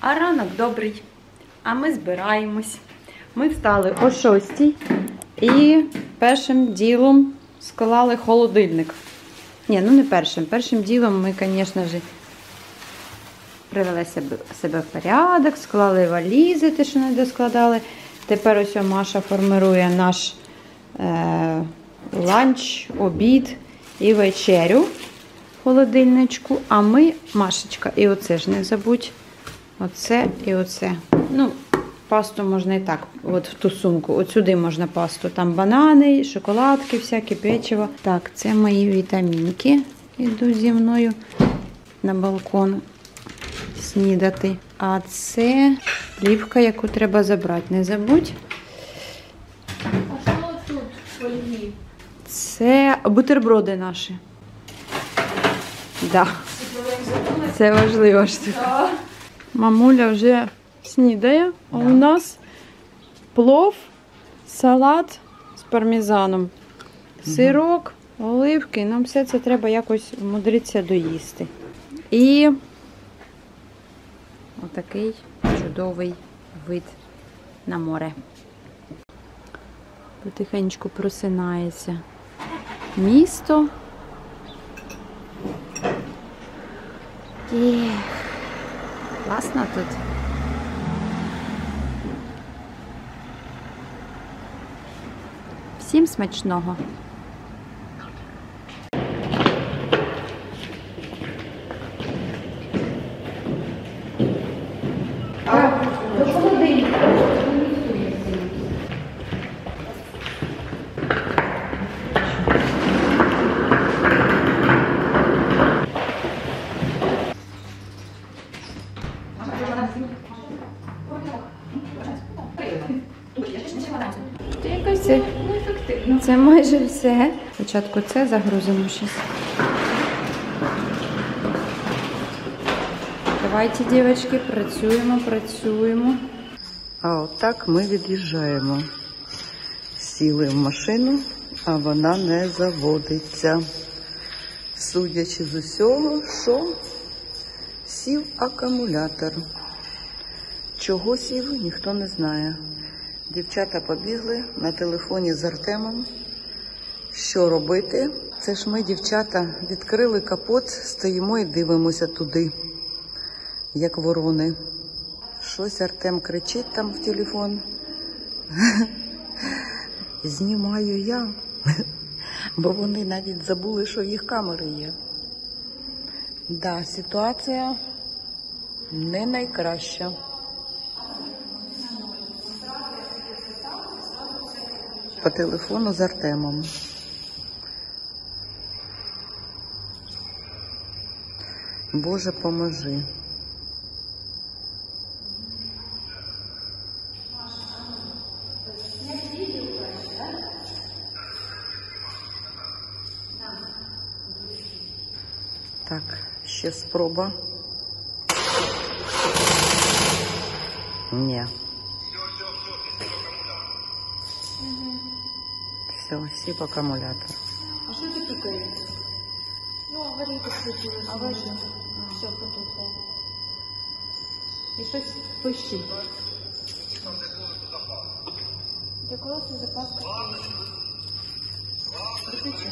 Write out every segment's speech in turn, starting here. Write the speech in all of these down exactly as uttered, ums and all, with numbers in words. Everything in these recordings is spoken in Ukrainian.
А ранок добрий. А ми збираємось. Ми встали о шостій і першим ділом склали холодильник. Ні, ну не першим. Першим ділом ми, звісно ж, привели себе, себе в порядок, склали валізи, те, що не доскладали. Тепер ось Маша формирує наш е, ланч, обід і вечерю в холодильничку. А ми, Машечка, і оце ж не забудь, оце і оце. Ну, пасту можна і так, от в ту сумку. От сюди можна пасту. Там банани, шоколадки, всякі, печиво. Так, це мої вітамінки. Йдуть зі мною на балкон снідати. А це плівка, яку треба забрати. Не забудь. А що тут в фольгі? Це бутерброди наші. Да. Це важлива штука. Мамуля вже снідає. А у нас плов, салат з пармезаном, сирок, оливки. Нам все це треба якось вмудритися доїсти. І отакий чудовий вид на море. Потихеньку просинається місто. І класно тут. Всім смачного. До холодильника. Це, це майже все. Спочатку це загрузимо щось. Давайте, дівчатки, працюємо, працюємо. А отак ми від'їжджаємо. Сіли в машину, а вона не заводиться. Судячи з усього, що сів акумулятор. Чого сів, ніхто не знає. Дівчата побігли на телефоні з Артемом. Що робити? Це ж ми, дівчата, відкрили капот, стоїмо і дивимося туди, як ворони. Щось Артем кричить там в телефон. Знімаю я, бо вони навіть забули, що в їх камери є. Да, ситуація не найкраща. По телефону з Артемом. Боже, поможи. Так, ще спроба. Ні. Все, сів акумулятор. А що ти пікає? Ну, аварійка включилася. Аварійка. Все, потухло. І щось пищить. Для коли це запаска? Прикричу.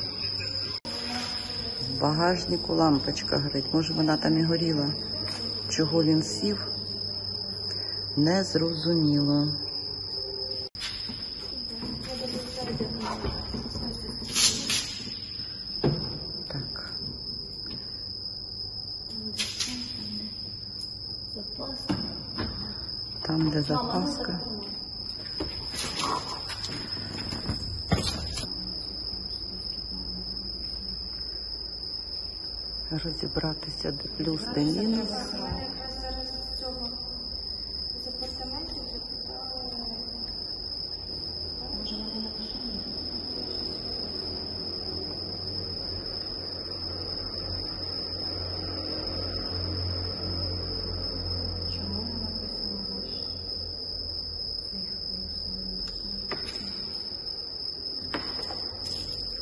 В багажнику лампочка горить. Може, вона там і горіла. Чого він сів? Незрозуміло. Так. Запаска. Там, де запаска. Розібратися де плюс, де мінус.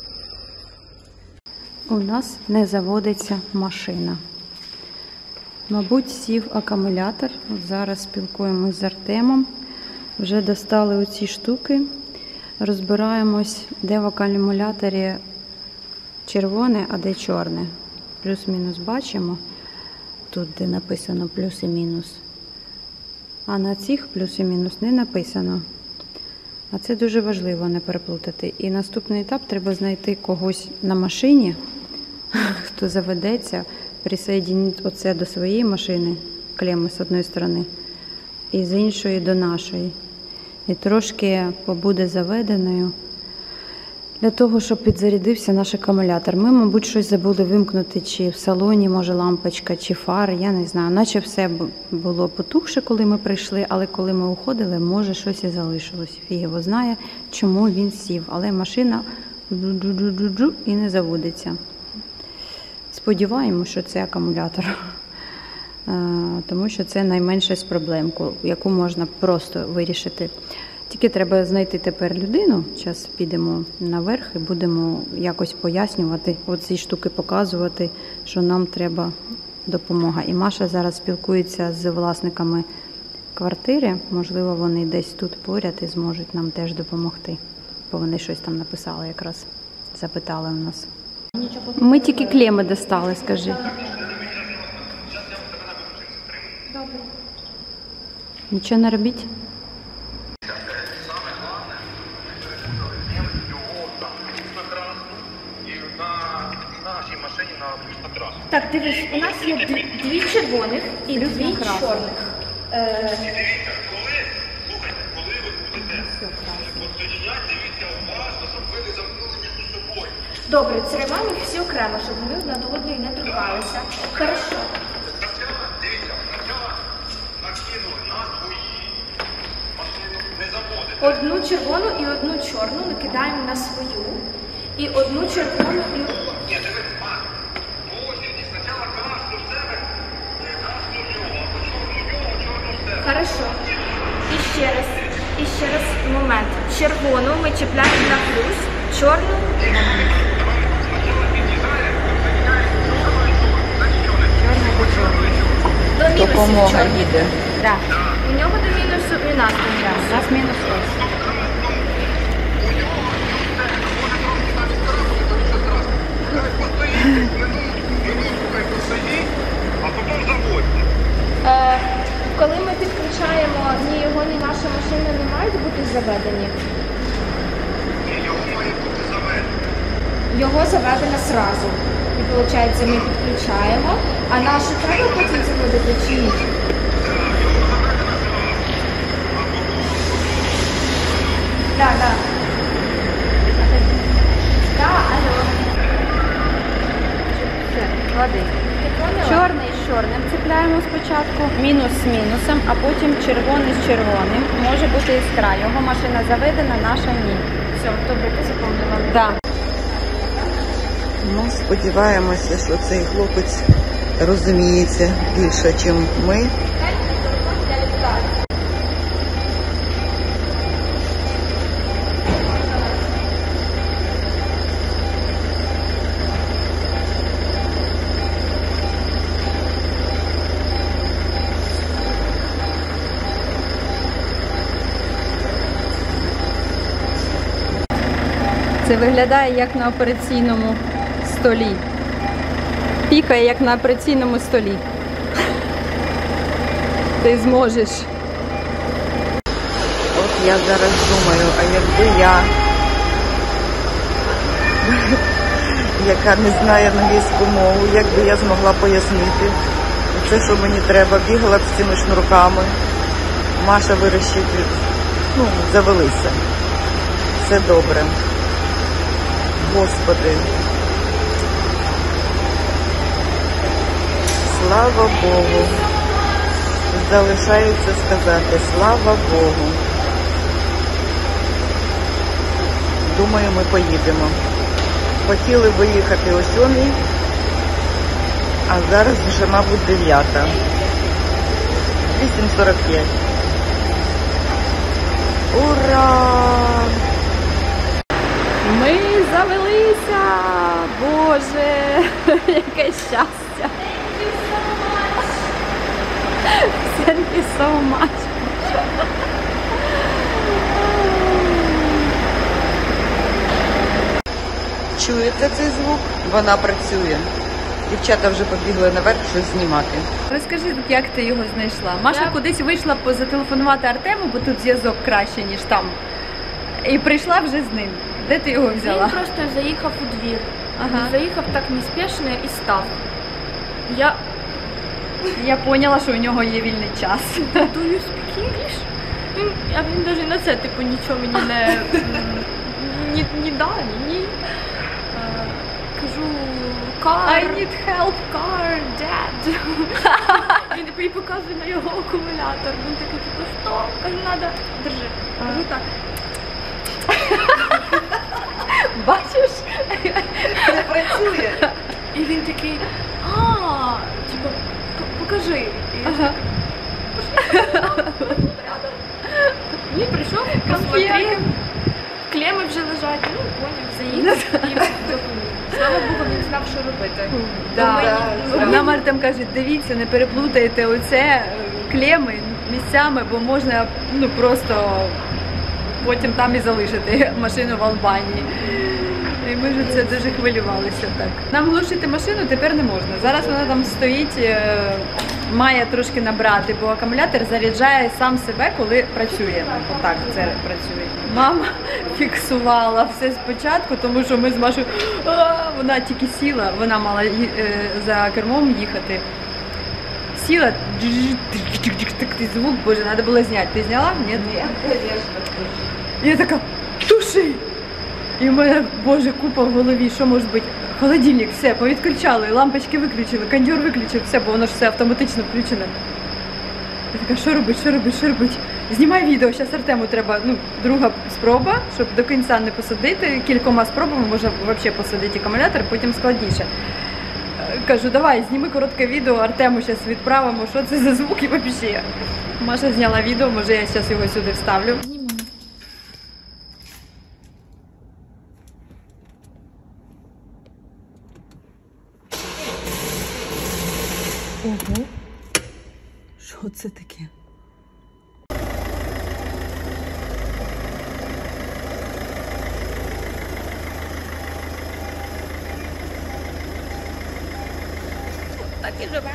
У нас не заводиться машина. Мабуть, сів акумулятор. От зараз спілкуємось з Артемом. Вже достали оці штуки. Розбираємось, де в акумуляторі червоне, а де чорне. Плюс-мінус бачимо. Тут, де написано плюс і мінус. А на цих плюс і мінус не написано. А це дуже важливо не переплутати. І наступний етап треба знайти когось на машині, хто заведеться, присоединить оце до своєї машини, клеми з одної сторони, і з іншої до нашої. І трошки побуде заведеною для того, щоб підзарядився наш акумулятор. Ми, мабуть, щось забули вимкнути, чи в салоні, може, лампочка, чи фари, я не знаю. Наче все було потухше, коли ми прийшли, але коли ми уходили, може, щось і залишилось. Фіг його знає, чому він сів. Але машина джу-джу-джу-джу і не заводиться. Сподіваємося, що це акумулятор. Тому що це найменша з проблем, яку можна просто вирішити. Тільки треба знайти тепер людину. Зараз підемо наверх і будемо якось пояснювати, оці штуки показувати, що нам треба допомога. І Маша зараз спілкується з власниками квартири. Можливо, вони десь тут поряд і зможуть нам теж допомогти. Бо вони щось там написали якраз, запитали у нас. Ми тільки клеми достали, скажи. Добре. Нічого не робіть? Так, дивись, у нас є дві, дві червоних і Плюс дві на красну. чорних. Е, Дивіться, коли, слухайте, коли ви будете подсоєдняти, дивіться уважно, щоб ви не замкнули між собою. добре, зриваємо їх всі окремо, щоб вони одна до одної не торкалися. Хорошо. Спочатку, дивіться, спочатку накинули на свої машину, не заводите. Одну червону і одну чорну накидаємо на свою. І одну червону і... Ні, дивіться, Маш, по очереді, спочатку красну в себе, красну в нього, або чорну в нього, чорну в себе. Хорошо. І ще раз, і ще раз момент. Червону ми чіпляємо на плюс, чорну до мінусу. Допомога чорну. їде. Так, У нього до мінусу і у нас до мінусу. у нас мінус ось. А потім заводьте. Е, коли ми підключаємо, ні його, ні наша машина не мають бути заведені. Ні, його має бути заведено. Його заведено зразу. І виходить, ми підключаємо, а нашу треба потім заводити чи ні? Так, так. Так, алло. Все, клади. Ти поняла? Чорний з чорним цепляємо спочатку, мінус з мінусом, а потім червоний з червоним. Може бути іскра. Його машина заведена, наша ні. Все, добре, ти запомнила. Так. Ми сподіваємося, що цей хлопець розуміється більше, ніж ми. Це виглядає як на операційному столі. Пікає як на операційному столі. Ти зможеш. От я зараз думаю, а якби я, яка не знає англійську мову, як би я змогла пояснити це, що мені треба, бігала б з цими шнурками. Маша вирішить, ну, завелися. Все добре. Господи. Слава Богу. Залишається сказати, слава Богу. Думаю, ми поїдемо. Хотіли виїхати о сьомій, а зараз вже, мабуть, дев'ята. вісім сорок п'ять. Ура! Ми завелися! Боже, яке щастя! Thank you so much. Чуєте цей звук? Вона працює. Дівчата вже побігли наверх щось знімати. Розкажи, як ти його знайшла? Маша кудись вийшла позателефонувати Артему, бо тут зв'язок краще, ніж там. І прийшла вже з ним. Де ти його взяла? Він просто заїхав у двір. Ага. Заїхав так неспішно і став. Я Я поняла, що у нього є вільний час. Do you speak English? Він, а він навіть на це типу нічого мені не ні, ні да, ні, ні. Е, кажу car, I need help. car, dad. Він типу і показує на його акумулятор. Він такий, типу, що? Кажу, надо, держи. Кажу так. Бачиш? Не працює. І він такий, а, типу, «П- покажи. І я Ага. Він прийшов, посмотрів, клеми вже лежать, ну, поняв, заїхав і допоміг. Слава Богу, він знав, що робити. Да. Бо мені- Нам Артем каже, дивіться, не переплутайте оце е, клеми місцями, бо можна ну просто потім там і залишити машину в Албанії. І ми ж це дуже хвилювалися так. Нам глушити машину тепер не можна. Зараз вона там стоїть, е, має трошки набрати, бо акумулятор заряджає сам себе, коли працює. Отак це працює. Мама фіксувала все спочатку, тому що ми з Машою, «А!» вона тільки сіла, вона мала ї- е, за кермом їхати. Сіла, такий звук, боже, треба було зняти. Ти зняла? Ні? Ні, звісно. Я така, туши! І в мене, боже, купа в голові, що може бути? Холодильник, все, повідключали, лампочки виключили, кондьор виключив, все, бо воно ж все автоматично включене. Я така, що робить, що робить, що робить? Знімай відео, зараз Артему треба, ну, друга спроба, щоб до кінця не посадити. Кількома спробами можна взагалі посадити акумулятор, потім складніше. Е, Кажу, давай, зніми коротке відео, Артему зараз відправимо, що це за звуки взагалі. Маша зняла відео, може я зараз його сюди вставлю. Ого, що це таке? Так і живемо.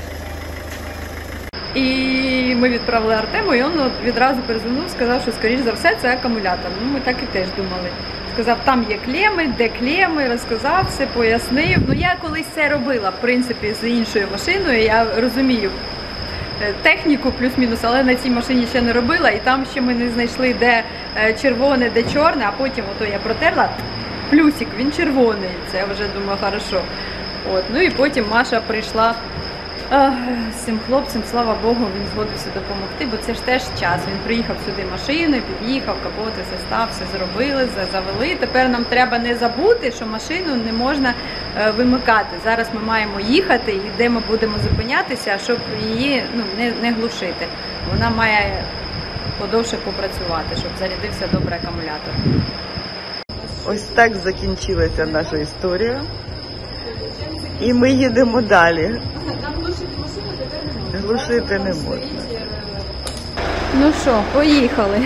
І ми відправили Артему, і він от відразу перезвонив, сказав, що, скоріш за все, це акумулятор. Ну, ми так і теж думали. Сказав, там є клеми, де клеми, розказав все, пояснив. Ну, я колись це робила, в принципі, з іншою машиною, я розумію е, техніку плюс-мінус, але на цій машині ще не робила, і там ще ми не знайшли, де е, червоне, де чорне, а потім ото я протерла, плюсик, він червоний, це я вже думаю, хорошо. От, ну і потім Маша прийшла Ах, з цим хлопцем, слава Богу, він згодився допомогти, бо це ж теж час. Він приїхав сюди машиною, під'їхав, капоти, застав, все зробили, завели. Тепер нам треба не забути, що машину не можна е, вимикати. Зараз ми маємо їхати, і де ми будемо зупинятися, щоб її ну, не, не глушити. Вона має подовше попрацювати, щоб зарядився добре акумулятор. Ось так закінчилася наша історія. І ми їдемо далі. Глушити не можна. Ну що, поїхали.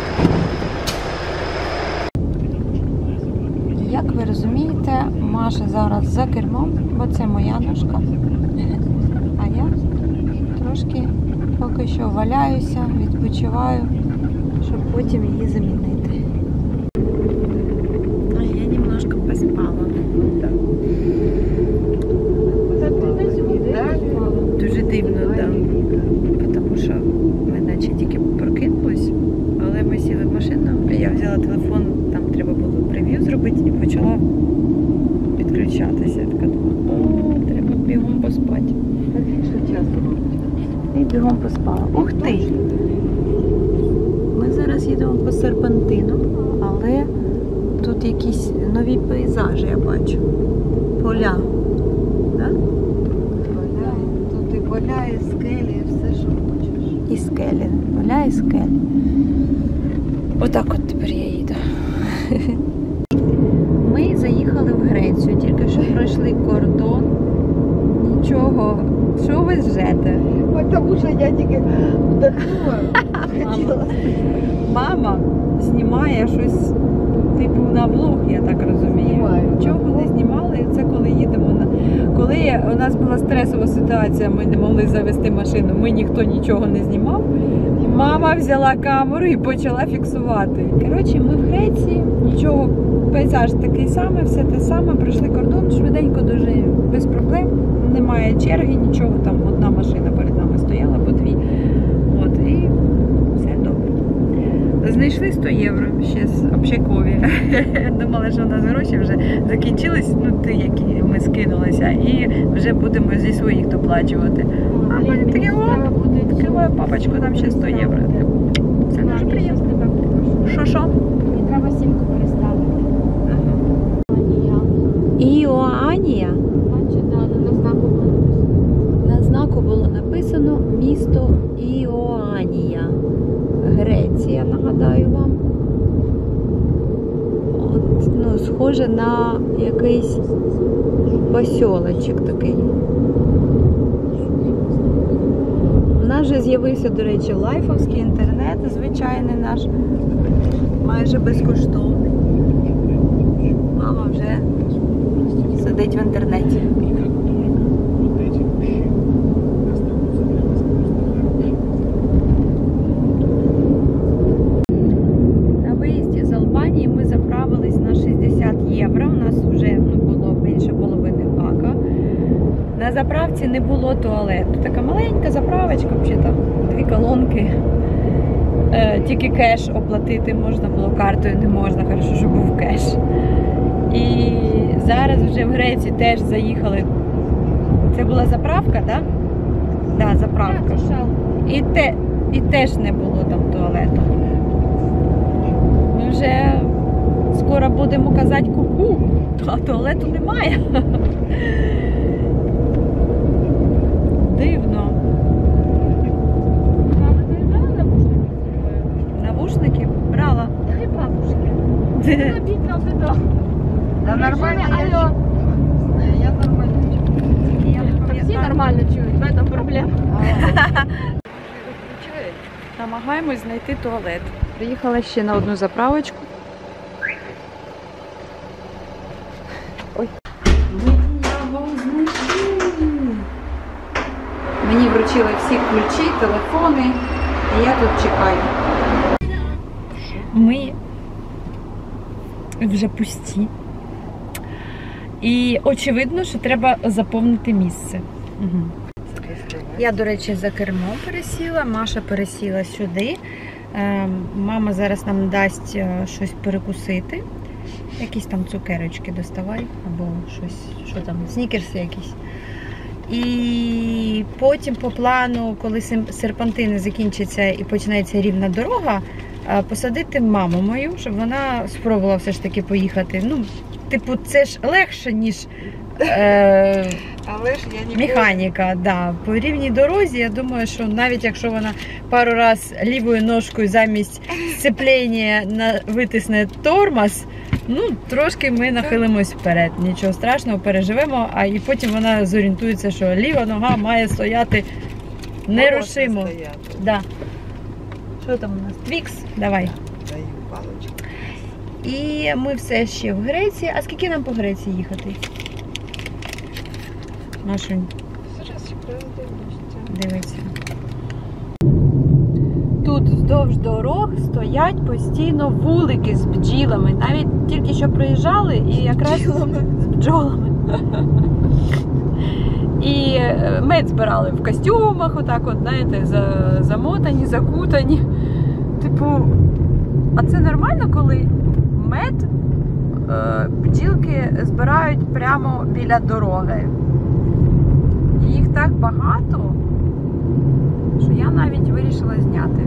Як ви розумієте, Маша зараз за кермом, бо це моя ножка. А я трошки поки що валяюся, відпочиваю, щоб потім її замінити. А я немножко поспала. Дуже дивно, так. Тому що ми наче тільки прокинулись, але ми сіли в машину, я взяла телефон, там треба було прев'ю зробити і почала підключатися. Я така думаю, о, треба бігом поспати. І бігом поспала. Ух ти! Ми зараз їдемо по серпантину, але тут якісь нові пейзажі, я бачу. Поля. Да? Тут і поля, і скелі, і все, що хочеш. І скелі. Поля і скелі. Отак от тепер я їду. Ми заїхали в Грецію, тільки що пройшли кордон. Нічого Що ви жете? Тому що я тільки вдохнула. хотіла. Мама знімає щось типу на влог, я так розумію. Знімаю. Чого не знімали? Це коли їдемо на коли у нас була стресова ситуація, ми не могли завести машину, ми ніхто нічого не знімав. Мама взяла камеру і почала фіксувати. Коротше, ми в Греції, нічого, пейзаж такий самий, все те саме, пройшли кордон швиденько, дуже без проблем. Немає черги, нічого, там одна машина перед нами стояла, по дві. От, і все добре. Знайшли сто євро ще з общакові. Думали, що у нас гроші вже закінчились, ну ті, які ми скинулися, і вже будемо зі своїх доплачувати. А потім таке, о, відкриваю папочку, там ще сто євро. Це дуже приємно. Що-що? Мені треба сімку переставити. Іоанія. Бачите, да, на знаку було написано. На знаку було написано місто Іоанія. Греція, нагадаю вам. От, ну, схоже на якийсь посьолочок такий. У нас вже з'явився, до речі, лайфовський інтернет, звичайний наш, майже безкоштовний. Мама вже сидить в інтернеті. На виїзді з Албанії ми заправились на шістдесят євро. У нас вже ну, було більше половини бака. На заправці не було туалету. Така маленька заправочка, взагалі там дві колонки. Е, тільки кеш оплатити можна було, картою не можна, хорошо, що був кеш. І зараз вже в Греції теж заїхали. Це була заправка, так? Да? Так, да, заправка. І, те, і теж не було там туалету. Ми вже скоро будемо казати ку-ку, а туалету немає. Дивно. Мама, ти не брала навушники з собою? Навушники брала. Дай бабушки. Набіть нам додому. Та нормально. я Алло. чую. Я нормально чую. Я не Так всі пам'ятаю. нормально чують, в этом проблема. Намагаємось знайти туалет. Приїхала ще на одну заправочку. Ой. Ми його знайшли. Мені вручили всі ключі, телефони, і я тут чекаю. Ми вже пусті. І очевидно, що треба заповнити місце. Угу. Я, до речі, за кермо пересіла, Маша пересіла сюди. Мама зараз нам дасть щось перекусити. Якісь там цукерочки доставай, або щось, що там, снікерси якісь. І потім по плану, коли серпантини закінчаться і починається рівна дорога, посадити маму мою, щоб вона спробувала все ж таки поїхати. Ну, типу, це ж легше, ніж е, Але ж я не механіка. Да. По рівній дорозі, я думаю, що навіть якщо вона пару раз лівою ножкою замість сцеплення на витисне тормоз, ну, трошки ми нахилимось вперед. Нічого страшного, переживемо, а і потім вона зорієнтується, що ліва нога має стояти нерушимо. Да. Що там у нас? Твікс? Давай. Даю паличку. І ми все ще в Греції. А скільки нам по Греції їхати? Машунь, Зараз подивлюся. дивиться. Тут вздовж дорог стоять постійно вулики з бджілами. Навіть тільки що приїжджали і якраз з бджолами. І мед збирали в костюмах, отак от, знаєте, замотані, закутані. Типу, а це нормально, коли мед е, бджілки збирають прямо біля дороги? І їх так багато, що я навіть вирішила зняти.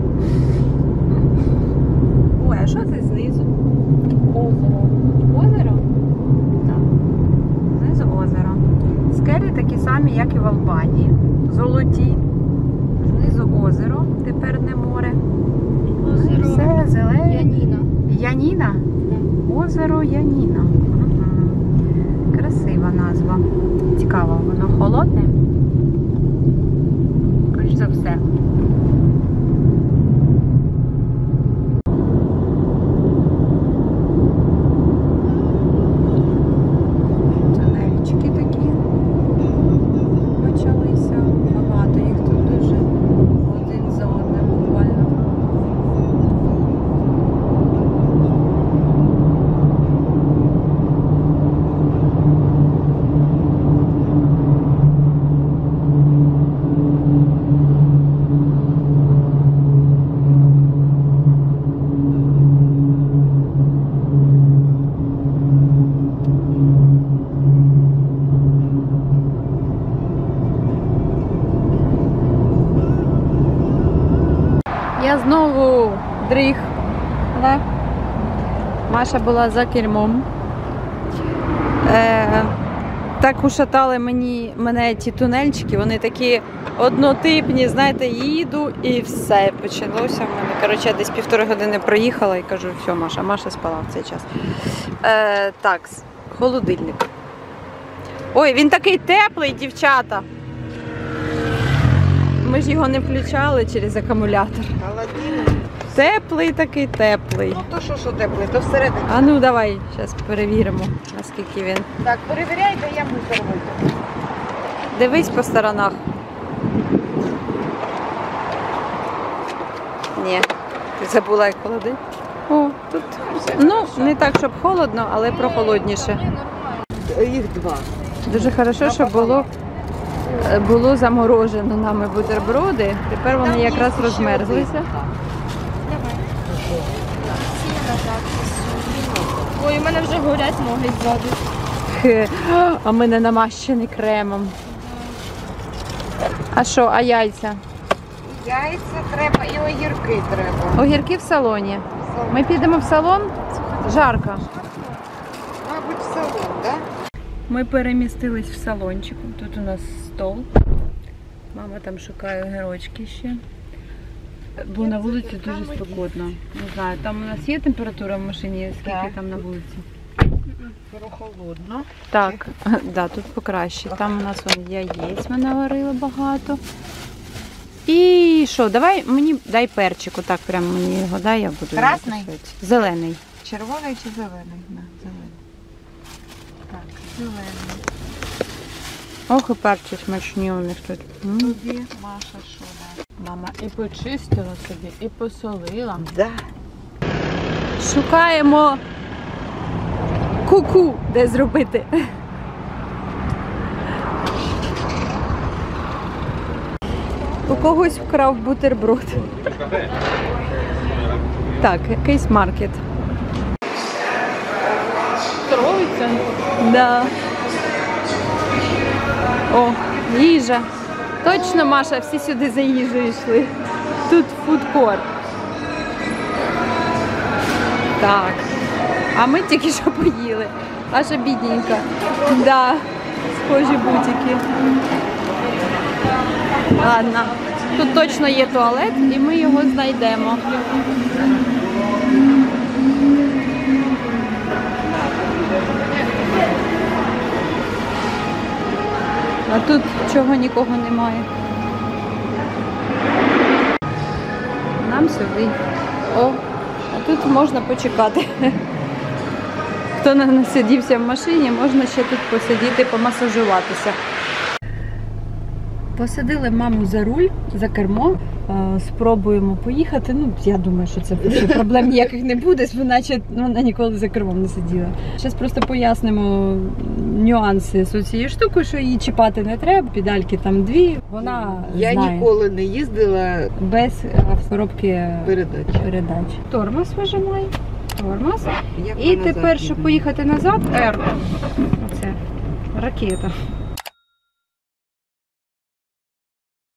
Ой, а що це знизу? Озеро. Озеро? Так. Знизу озеро. Скелі такі самі, як і в Албанії. Золоті. Знизу озеро, тепер не море. Озеро Все зелене. Яніна. Яніна? Озеро Яніна. Угу. Красива назва. Цікаво, воно холодне? скоріш за все. Тунельчики такі почалися. Багато їх тут дуже. Один за одним буквально. Я знову дріг. Да? Маша була за кермом. Е, так ушатали мені, мене ті тунельчики, вони такі однотипні, знаєте, їду і все, почалося в мене. Коротше, я десь півтори години проїхала і кажу, все, Маша, Маша спала в цей час. Е, так, холодильник. Ой, він такий теплий, дівчата. Ми ж його не включали через акумулятор. Холодильник. Теплий такий, теплий. Ну то що, що теплий, то всередині. А ну давай, зараз перевіримо, наскільки він. Так, перевіряйте, я буду робити. Дивись по сторонах. Ні, ти забула, як холодить. О, тут, ну, не так, щоб холодно, але прохолодніше. Їх два. Дуже хорошо, що було, було заморожено нами бутерброди. Тепер вони якраз розмерзлися. Ой, у мене вже горять ноги ззаду. Хе, а ми не намащені кремом. А що, а яйця? Яйця треба і огірки треба. Огірки в салоні. Ми підемо в салон. Жарко. Мабуть, в салон, так? Ми перемістились в салончик. Тут у нас стол. Мама там шукає огірочки ще. Бо на вулиці дуже спекотно. Не знаю, там у нас є температура в машині, скільки Так. там на вулиці? Прохолодно. Так, да, тут покраще. Там у нас вон яєць ми наварили багато. І що, давай мені дай перчику, так прямо мені його дай, я буду. Красний? його кусати. Зелений. Червоний чи зелений? На, зелений. Так, зелений. Ох, і перці смачні у них тут. М. Тобі, Маша, що да? Мама і почистила собі, і посолила. Да. Шукаємо ку-ку, де зробити. У когось вкрав бутерброд. Так, якийсь маркет. Торговий центр. Да. О, їжа. Точно, Маша, всі сюди за їжею йшли. Тут фудкорт. Так. А ми тільки що поїли. Наша бідненька. Да, схожі бутики. Ладно. Тут точно є туалет і ми його знайдемо. А тут чого нікого немає. Нам сюди. О, а тут можна почекати. Хто не насидівся в машині, можна ще тут посидіти, помасажуватися. Посадили маму за руль, за кермо. Е, Спробуємо поїхати. Ну, я думаю, що це проблем ніяких не буде, бо наче вона ніколи за кермом не сиділа. Зараз просто пояснимо нюанси з цією штукою, що її чіпати не треба. Педальки там дві. Вона Я знає. ніколи не їздила Без коробки передач. передач. Тормоз вижимай. Тормоз. Як І вона тепер, назад щоб їде? поїхати назад, R. Оце ракета.